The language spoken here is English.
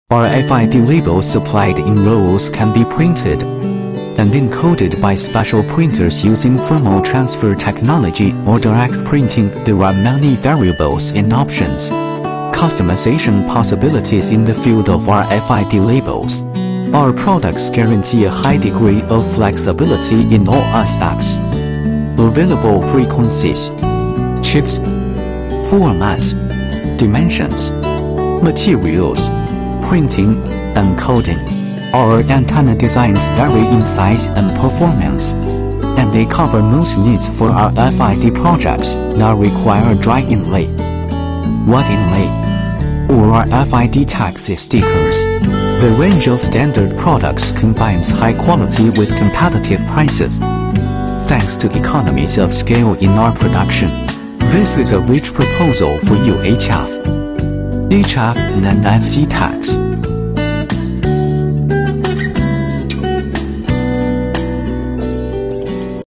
RFID labels supplied in rolls can be printed and encoded by special printers using thermal transfer technology or direct printing. There are many variables and options. Customization possibilities in the field of RFID labels. Our products guarantee a high degree of flexibility in all aspects. Available frequencies, chips, formats, dimensions, materials, printing, and coding. Our antenna designs vary in size and performance, and they cover most needs for our RFID projects that require dry inlay, wet inlay, or RFID tags stickers. The range of standard products combines high quality with competitive prices, thanks to economies of scale in our production. This is a rich proposal for you HF and NFC tags.